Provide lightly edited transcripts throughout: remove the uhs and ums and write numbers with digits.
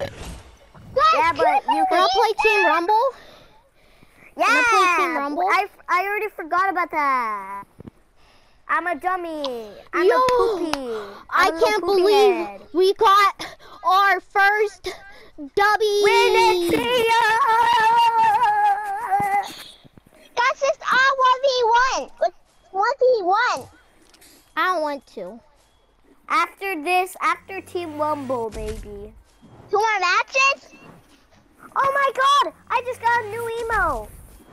Yeah, but you Wanna play Team Rumble? Yeah. Wanna play Team Rumble? I already forgot about that. I'm a dummy. I'm Yo, a poopy. I can't believe we got our first W. Win it, Tia! Guys, it's all 1v1. It's 1v1. I don't want to. After this, after Team Rumble, baby. 2 more matches? Oh my god! I just got a new emo.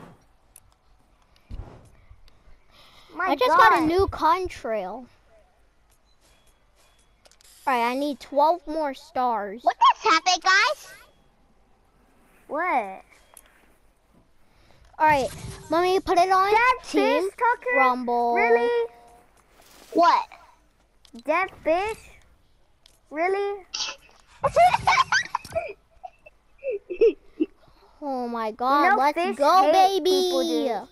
I just got a new contrail. Alright, I need 12 more stars. What just happened, guys? What? Alright, let me put it on Dead Team fish, Tucker? Rumble. Really? What? Dead fish? Really? Oh my god, You know, let's fish go, hate baby! people, dude.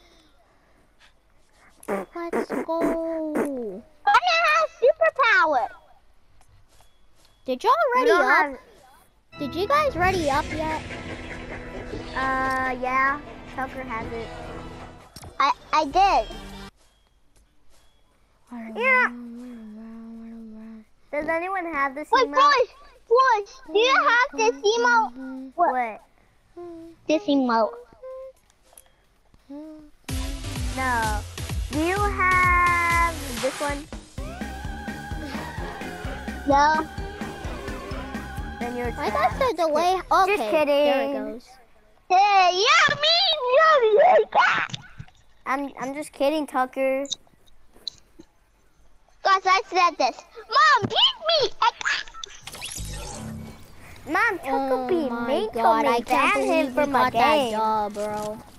Let's go! I have superpower. Did y'all We ready don't up? have- Did you guys ready up yet? Yeah. Tucker has it. I did. Yeah. Does anyone have this Wait, emo? boys, do you have this emote? What? This emote. No. Do you have this one? No. Then you're I got the delay. Okay, Just kidding. there it goes. Hey, yeah, me. I'm just kidding, Tucker. Guys, I said this. Mom, beat me. Mom, Tucker be Oh my mean god, to me. I can't Ban him believe we from my got that game. dub, bro.